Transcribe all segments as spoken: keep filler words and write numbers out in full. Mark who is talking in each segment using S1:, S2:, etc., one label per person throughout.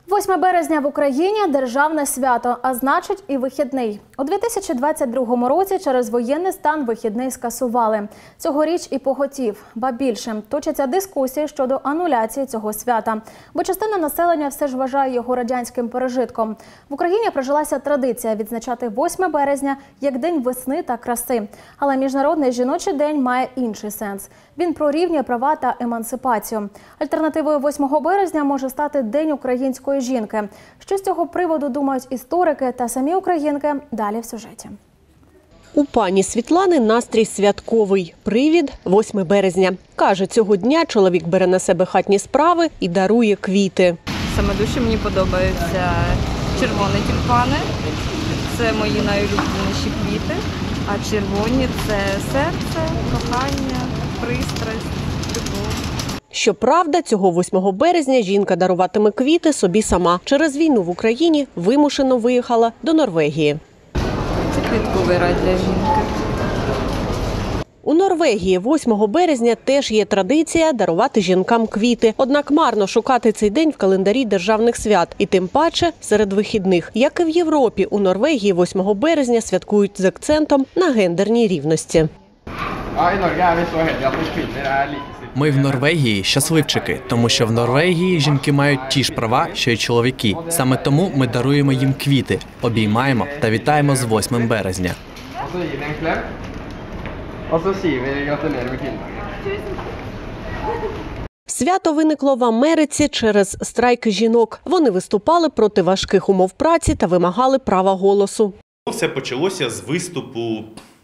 S1: восьме березня в Україні – державне свято, а значить і вихідний. У дві тисячі двадцять другому році через воєнний стан вихідний скасували. Цьогоріч і поготів. Ба більше, точаться дискусії щодо ануляції цього свята. Бо частина населення все ж вважає його радянським пережитком. В Україні прижилася традиція відзначати восьме березня як День весни та краси. Але Міжнародний жіночий день має інший сенс. Він про рівні права та емансипацію. Альтернативою восьмого березня може стати День української жінки. Що з цього приводу думають історики та самі українки – далі в сюжеті.
S2: У пані Світлани настрій святковий. Привід – восьме березня. Каже, цього дня чоловік бере на себе хатні справи і дарує квіти.
S3: Саме дужче мені подобаються червоні тюльпани. Це мої найулюбленіші квіти. А червоні – це серце, кохання, пристрасть, любов.
S2: Щоправда, цього восьмого березня жінка даруватиме квіти собі сама. Через війну в Україні вимушено виїхала до Норвегії.
S3: Це квітковий рай для жінки.
S2: У Норвегії восьмого березня теж є традиція дарувати жінкам квіти. Однак марно шукати цей день в календарі державних свят. І тим паче серед вихідних. Як і в Європі, у Норвегії восьмого березня святкують з акцентом на гендерній рівності.
S4: Ми в Норвегії щасливчики, тому що в Норвегії жінки мають ті ж права, що й чоловіки. Саме тому ми даруємо їм квіти, обіймаємо та вітаємо з восьмим березня.
S2: Свято виникло в Америці через страйки жінок. Вони виступали проти важких умов праці та вимагали права голосу.
S5: Все почалося з виступу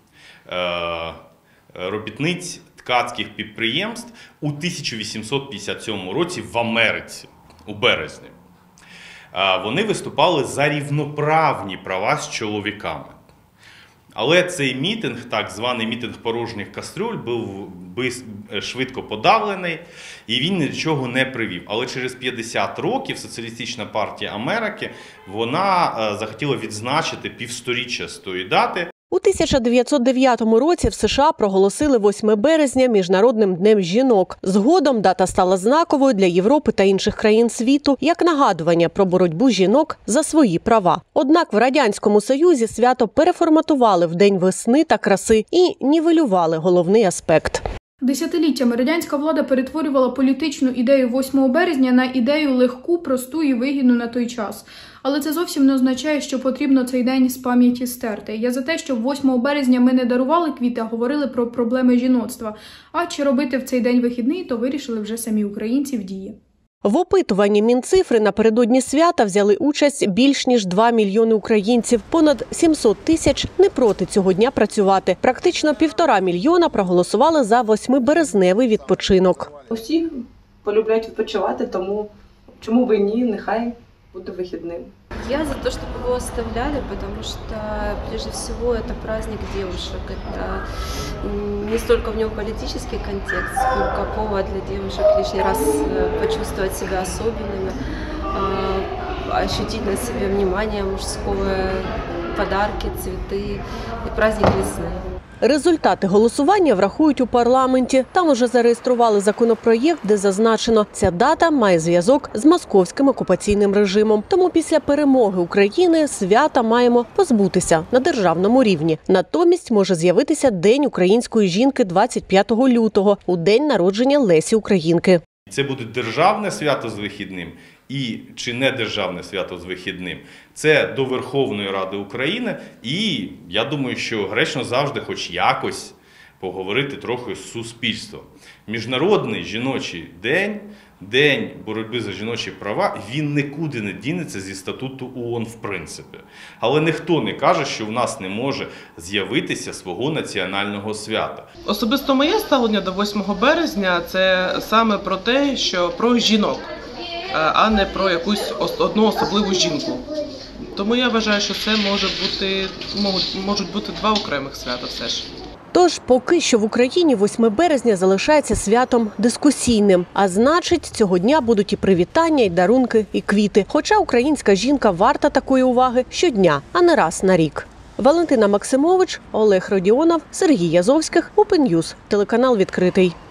S5: е робітниць ткацьких підприємств у тисяча вісімсот п'ятдесят сьомому році в Америці, у березні. Вони виступали за рівноправні права з чоловіками. Але цей мітинг, так званий мітинг порожніх кастрюль, був швидко подавлений і він нічого не привів. Але через п'ятдесят років Соціалістична партія Америки, вона захотіла відзначити півсторіччя з тої дати.
S2: У тисяча дев'ятсот дев'ятому році в США проголосили восьме березня Міжнародним днем жінок. Згодом дата стала знаковою для Європи та інших країн світу, як нагадування про боротьбу жінок за свої права. Однак в Радянському Союзі свято переформатували в День весни та краси і нівелювали головний аспект.
S6: Десятиліттями радянська влада перетворювала політичну ідею восьмого березня на ідею легку, просту і вигідну на той час. Але це зовсім не означає, що потрібно цей день з пам'яті стерти. Я за те, щоб восьмого березня ми не дарували квіти, а говорили про проблеми жіноцтва. А чи робити в цей день вихідний, то вирішили вже самі українці в дії.
S2: В опитуванні Мінцифри напередодні свята взяли участь більш ніж два мільйони українців. Понад сімсот тисяч не проти цього дня працювати. Практично півтора мільйона проголосували за восьмиберезневий відпочинок.
S7: Усі полюбляють відпочивати, тому чому б і ні, нехай буде вихідним.
S8: Я за то, чтобы его оставляли, потому что, прежде всего, это праздник девушек. Это не столько в нем политический контекст, сколько повод для девушек лишний раз почувствовать себя особенными, ощутить на себе внимание мужское, подарки, цветы и праздник весны.
S2: Результати голосування врахують у парламенті. Там уже зареєстрували законопроєкт, де зазначено, ця дата має зв'язок з московським окупаційним режимом. Тому після перемоги України свята маємо позбутися на державному рівні. Натомість може з'явитися День української жінки двадцять п'ятого лютого, у день народження Лесі Українки.
S5: Це буде державне свято з вихідним і чи не державне свято з вихідним. Це до Верховної Ради України і я думаю, що гречно завжди хоч якось поговорити трохи з суспільством. Міжнародний жіночий день, день боротьби за жіночі права, він нікуди не дінеться зі статуту ООН в принципі. Але ніхто не каже, що в нас не може з'явитися свого національного свята.
S7: Особисто моє ставлення до восьмого березня – це саме про те, що про жінок, а не про якусь одну особливу жінку. Тому я вважаю, що це може бути, можуть бути два окремих свята все ж.
S2: Тож, поки що в Україні восьме березня залишається святом дискусійним. А значить, цього дня будуть і привітання, і дарунки, і квіти. Хоча українська жінка варта такої уваги щодня, а не раз на рік. Валентина Максимович, Олег Родіонов, Сергій Язовських, Open News, телеканал «Відкритий».